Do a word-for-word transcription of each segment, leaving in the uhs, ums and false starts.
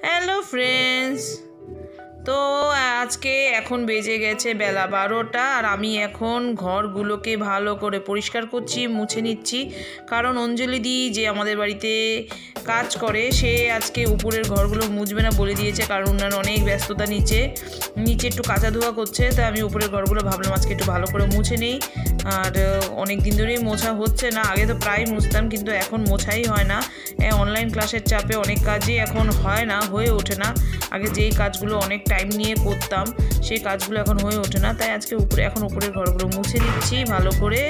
Hello friends, তো আজকে এখন বেজে গেছে বেলা বারোটা আর আমি এখন ঘরগুলোকে ভালো করে পরিষ্কার করছি, মুছে নিচ্ছি। কারণ অঞ্জলিদি যে আমাদের বাড়িতে কাজ করে সে আজকে উপরের ঘরগুলো মুছবে না বলে দিয়েছে, কারণ ওনার অনেক ব্যস্ততা নিচে নিচে একটু কাঁচা ধোয়া করছে। তাই আমি উপরের ঘরগুলো ভাবলাম আজকে একটু ভালো করে মুছে নেই। আর অনেক দিন ধরেই মোছা হচ্ছে না, আগে তো প্রায় মুছতাম কিন্তু এখন মোছাই হয় না। অনলাইন ক্লাসের চাপে অনেক কাজই এখন হয় না, হয়ে ওঠে না। আগে যেই কাজগুলো অনেক টাইম নিয়ে করতাম সেই কাজগুলো এখন হয়ে ওঠে না। তাই আজকে উপরে এখন উপরের ঘরগুলো মুছে নিচ্ছি ভালো করে।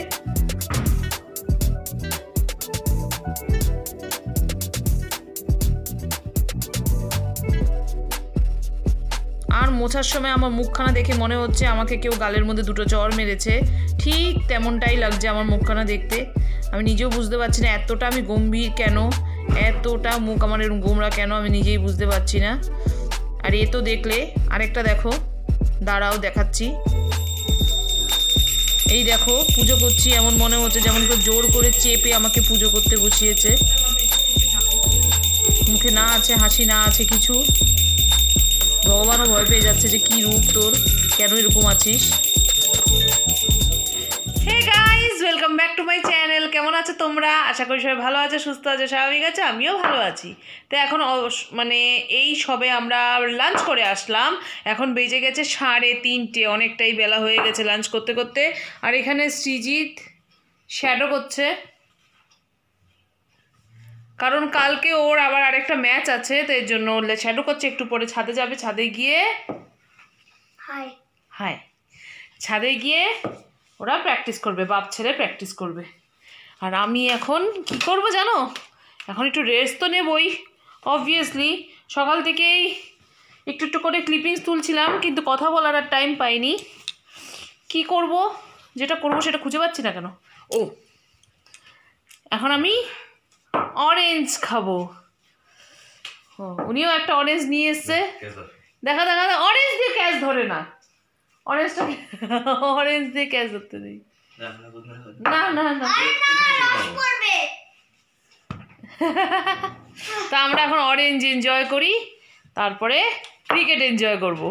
আর মোছার সময় আমার মুখখানা দেখে মনে হচ্ছে আমাকে কেউ গালের মধ্যে দুটো চড় মেরেছে, ঠিক তেমনটাই লাগছে আমার মুখখানা দেখতে। আমি নিজেও বুঝতে পারছি না এতটা আমি গম্ভীর কেন, এতটা মুখ আমার এরকম গোমরা কেন, আমি নিজেই বুঝতে পারছি না। আর এ তো দেখলে আরেকটা দেখো, দাঁড়াও দেখাচ্ছি। এই দেখো পুজো করছি, এমন মনে হচ্ছে যেমন কেউ জোর করে চেপে আমাকে পুজো করতে বসিয়েছে। মুখে না আছে হাসি, না আছে কিছু। ভগবানও ভয় পেয়ে যাচ্ছে যে কি রূপ তোর, কেন এরকম আছিস। Hey guys, welcome back to my channel. কেমন আছো তোমরা? আশা করি সবাই ভালো আছে, সুস্থ আছে, স্বাভাবিক আছে। আমিও ভালো আছি। তো এখন মানে এই সবে আমরা লাঞ্চ করে আসলাম। এখন বেজে গেছে সাড়ে তিনটে, অনেকটাই বেলা হয়ে গেছে লাঞ্চ করতে করতে। আর এখানে সৃজিত শ্যাডো করছে, কারণ কালকে ওর আবার আরেকটা ম্যাচ আছে, তো এর জন্য শ্যাডো করছে। একটু পরে ছাদে যাবে, ছাদে গিয়ে হাই হাই ছাদে গিয়ে ওরা প্র্যাকটিস করবে, বাপ ছেলে প্র্যাকটিস করবে। আর আমি এখন কি করব জানো, এখন একটু রেস্ট তো নেবই অবভিয়াসলি। সকাল থেকেই একটু একটু করে ক্লিপিংস তুলছিলাম, কিন্তু কথা বলার আর টাইম পাইনি। কি করব, যেটা করব সেটা খুঁজে পাচ্ছি না কেন। ও, এখন আমি অরেঞ্জ খাবো। ও, উনিও একটা অরেঞ্জ নিয়ে এসছে। দেখা দেখা অরেঞ্জ দিয়ে ক্যাচ ধরে না, অরেঞ্জটা অরেঞ্জ দিয়ে ক্যাচ ধরতে নেই। না না না, তা আমরা এখন অরেঞ্জ এনজয় করি, তারপরে ক্রিকেট এনজয় করব।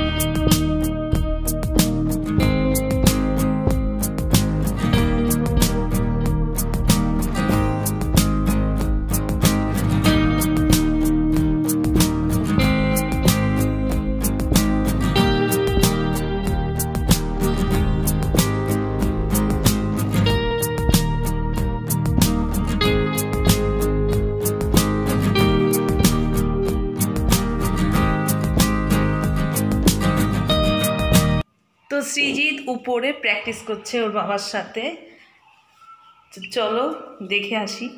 তো সৃজিত উপরে প্র্যাকটিস করছে ওর বাবার সাথে। চলো দেখে আসি,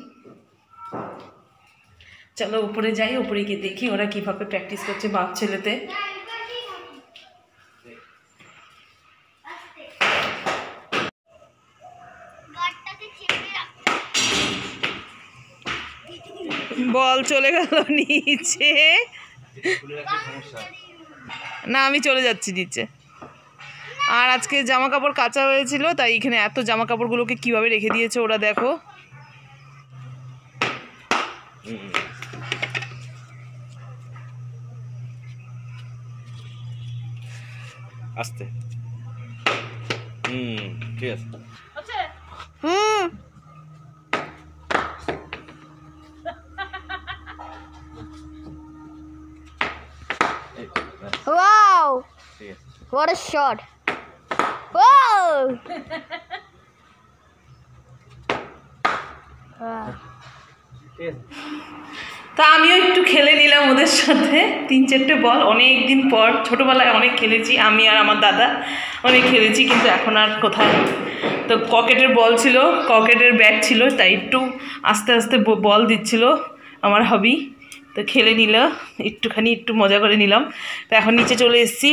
চলো উপরে যাই, উপরে গিয়ে দেখি ওরা কিভাবে প্র্যাকটিস করছে বাপ ছেলেতে। বল চলে গেল নিচে। না, আমি চলে যাচ্ছি নিচে। আর আজকে জামা কাপড় কাচা হয়েছিল, তাই এখানে এত জামা কাপড়গুলোকে কীভাবে রেখে দিয়েছে ওরা দেখো। আস্তে হুম ঠিক আছে। হুম Wow! What a shot! Whoa! তা আমিও একটু খেলে নিলাম ওদের সাথে তিন চারটে বল। অনেক দিন পর, ছোটোবেলায় অনেক খেলেছি আমি আর আমার দাদা, অনেক খেলেছি, কিন্তু এখন আর কোথায়। তো ক্রিকেটের বল ছিল, ক্রিকেটের ব্যাট ছিল, তাই একটু আস্তে আস্তে বল দিচ্ছিল আমার হবি। তো খেলে নিলাম একটুখানি, একটু মজা করে নিলাম। তো এখন নিচে চলে এসেছি,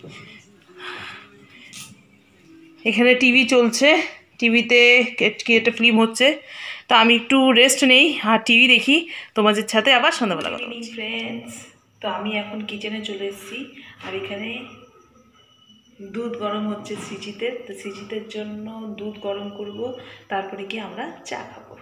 এখানে টিভি চলছে, টিভিতে কি একটা ফিল্ম হচ্ছে। তো আমি একটু রেস্ট নেই আর টিভি দেখি, তোমাদের সাথে আবার সন্ধ্যাবেলা কথা বলছি। ফ্রেন্ডস, তো আমি এখন কিচেনে চলে এসেছি, আর এখানে দুধ গরম হচ্ছে সৃজিতের। তো সৃজিতের জন্য দুধ গরম করব, তারপরে গিয়ে আমরা চা খাবো।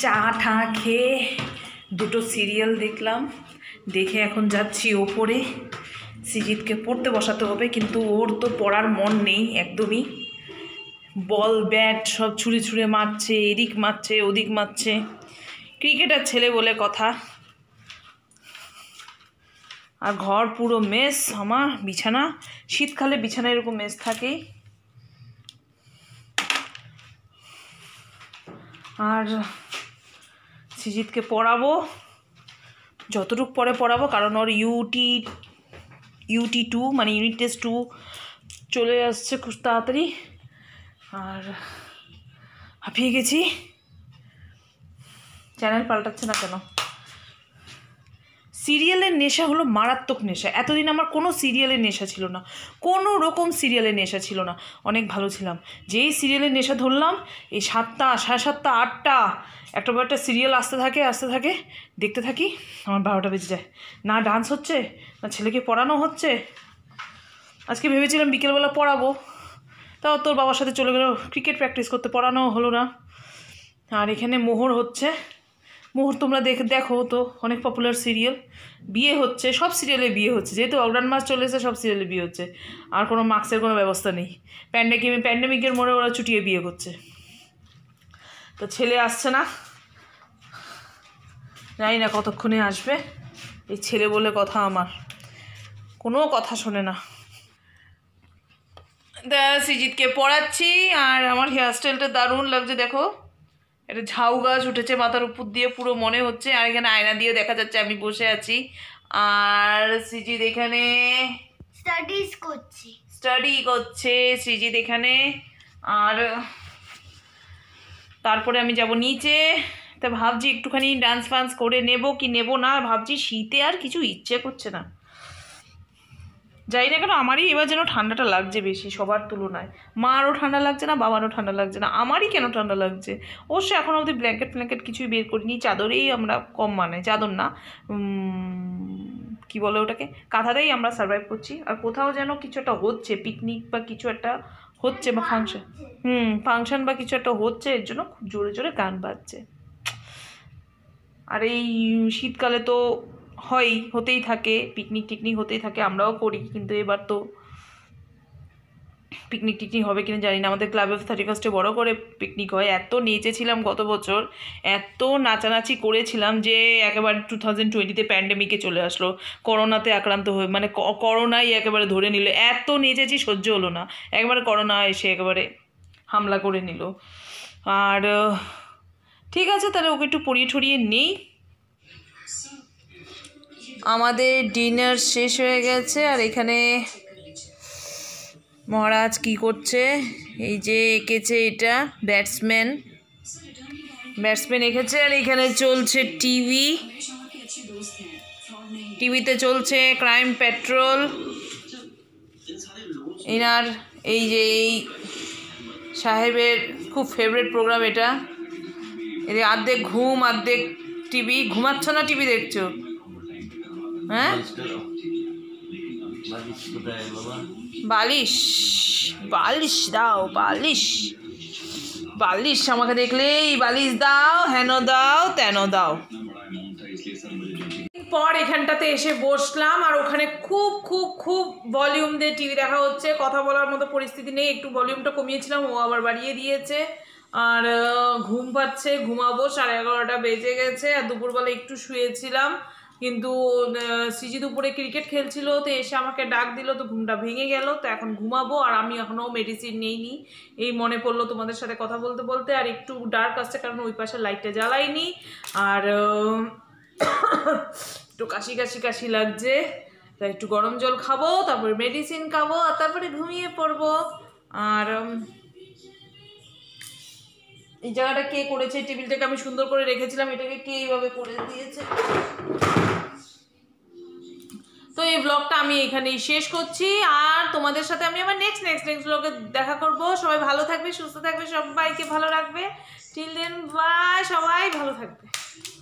চা ঠা খেয়ে দুটো সিরিয়াল দেখলাম, দেখে এখন যাচ্ছি ওপরে। সৃজিতকে পড়তে বসাতে হবে, কিন্তু ওর তো পড়ার মন নেই একদমই। বল ব্যাট সব ছুঁড়ে ছুঁড়ে মারছে, এদিক মারছে ওদিক মারছে। ক্রিকেটার ছেলে বলে কথা। আর ঘর পুরো মেস আমার, বিছানা শীতকালে বিছানা এরকম মেস থাকেই। আর সৃজিতকে পড়াবো, যতটুকু পরে পড়াবো, কারণ ওর ইউটি ইউটি টু মানে ইউনিট টেস্ট টু চলে আসছে খুব তাড়াতাড়ি। আর হাঁপিয়ে গেছি। চ্যানেল পাল্টাচ্ছে না কেন? সিরিয়ালের নেশা হলো মারাত্মক নেশা। এতদিন আমার কোনো সিরিয়ালের নেশা ছিল না, কোনো রকম সিরিয়ালের নেশা ছিল না। অনেক ভালো ছিলাম। যেই সিরিয়ালের নেশা ধরলাম, এই সাতটা সাড়ে সাতটা আটটা একটা পর একটা সিরিয়াল আসতে থাকে আসতে থাকে দেখতে থাকি, আমার বারোটা বেজে যায়। না ডান্স হচ্ছে, না ছেলেকে পড়ানো হচ্ছে। আজকে ভেবেছিলাম বিকেলবেলা পড়াবো, তাও তোর বাবার সাথে চলে গেলো ক্রিকেট প্র্যাকটিস করতে, পড়ানো হলো না। আর এখানে মোহর হচ্ছে। মোহর তোমরা দেখে দেখো তো, অনেক পপুলার সিরিয়াল। বিয়ে হচ্ছে, সব সিরিয়ালে বিয়ে হচ্ছে, যেহেতু অগ্রাণ মাস চলে এসে সব সিরিয়ালে বিয়ে হচ্ছে। আর কোনো মার্কসের কোনো ব্যবস্থা নেই। প্যান্ডেমিক প্যান্ডেমিকের মোড়ে ওরা ছুটিয়ে বিয়ে করছে। তো ছেলে আসছে না, জানি না কতক্ষণে আসবে। এই ছেলে বলে কথা, আমার কোনো কথা শোনে না। দা সৃজিতকে পড়াচ্ছি, আর আমার হেয়ারস্টাইলটা দারুণ লাগছে দেখো। এটা ঝাউ গাছ উঠেছে মাথার উপর দিয়ে, পুরো মনে হচ্ছে। আর এখানে আয়না দিয়েও দেখা যাচ্ছে আমি বসে আছি। আর সৃজিত এখানে স্টাডিজ করছি স্টাডি করছে সৃজিত এখানে। আর তারপরে আমি যাব নিচে। তা ভাবছি একটুখানি ডান্স ফান্স করে নেব কি নেব না, ভাবছি। শীতে আর কিছু ইচ্ছে করছে না। যাই না কেন, আমারই এবার যেন ঠান্ডাটা লাগছে বেশি সবার তুলনায়। মারও ঠান্ডা লাগছে না, বাবারও ঠান্ডা লাগছে না, আমারই কেন ঠান্ডা লাগছে। অবশ্য এখন অবধি ব্ল্যাঙ্কেট ফ্ল্যাঙ্কেট কিছুই বের করিনি। চাদরেই আমরা কম, মানে চাদর না, কি বলে ওটাকে, কাঁথাতেই আমরা সার্ভাইভ করছি। আর কোথাও যেন কিছু একটা হচ্ছে, পিকনিক বা কিছু একটা হচ্ছে, বা ফাংশন হুম ফাংশন বা কিছু একটা হচ্ছে, এর জন্য খুব জোরে জোরে গান বাজছে। আর এই শীতকালে তো হয়, হতেই থাকে পিকনিক টিকনিক হতেই থাকে, আমরাও করি। কিন্তু এবার তো পিকনিক টিকনিক হবে কিনা জানি না। আমাদের ক্লাবে থার্টি ফার্স্টে বড়ো করে পিকনিক হয়। এত নেচেছিলাম গত বছর, এত নাচানাচি করেছিলাম যে একেবারে টু থাউজেন্ড টোয়েন্টিতে প্যান্ডেমিকে চলে আসলো, করোনাতে আক্রান্ত হয়ে, মানে করোনাই একেবারে ধরে নিল। এত নেচেছি, সহ্য হলো না, একবারে করোনা এসে একেবারে হামলা করে নিল। আর ঠিক আছে, তাহলে ওকে একটু পড়িয়ে ঠরিয়ে নেই। আমাদের ডিনার শেষ হয়ে গেছে। আর এখানে মহারাজ কি করছে, এই যে এঁকেছে, এটা ব্যাটসম্যান ব্যাটসম্যান এঁকেছে। আর এখানে চলছে টিভি, টিভিতে চলছে ক্রাইম পেট্রোল। এনার এই যে এই সাহেবের খুব ফেভারিট প্রোগ্রাম এটা। এর আর্ধেক ঘুম আর্ধেক টিভি। ঘুমাচ্ছ না টিভি দেখছো? হ্যাঁ, বালিশ বালিশ দাও, বালিশ বালিশ আমাকে দেখলেই বালিশ দাও, হেন দাও তেন দাও। পর এখানটাতে এসে বসলাম, আর ওখানে খুব খুব খুব ভলিউম দিয়ে টিভি দেখা হচ্ছে। কথা বলার মতো পরিস্থিতি নেই, একটু ভলিউমটা কমিয়েছিলাম, ও আবার বাড়িয়ে দিয়েছে। আর ঘুম পাচ্ছে, ঘুমাবো, সাড়ে এগারোটা বেজে গেছে। আর দুপুরবেলা একটু শুয়েছিলাম, কিন্তু সৃজিত উপরে ক্রিকেট খেলছিল, তো এসে আমাকে ডাক দিল, তো ঘুমটা ভেঙে গেল। তো এখন ঘুমাবো। আর আমি এখনও মেডিসিন নিইনি, এই মনে পড়লো তোমাদের সাথে কথা বলতে বলতে। আর একটু ডার্ক আসছে, কারণ ওই পাশে লাইটটা জ্বালাইনি। আর একটু কাশি কাশি কাশি লাগছে, তাই একটু গরম জল খাবো, তারপরে মেডিসিন খাবো, আর তারপরে ঘুমিয়ে পড়বো। আর এই জায়গাটা কে করেছে, টেবিলটাকে আমি সুন্দর করে রেখেছিলাম, এটাকে কে এইভাবে করে দিয়েছে। তো এই ব্লগটা আমি এখানেই শেষ করছি। আর তোমাদের সাথে আমি আবার নেক্সট নেক্সট নেক্সট ব্লগে দেখা করব। সবাই ভালো থাকবে, সুস্থ থাকবে, সবাইকে ভালো রাখবে। টিল দেন বাই, সবাই ভালো থাকবে।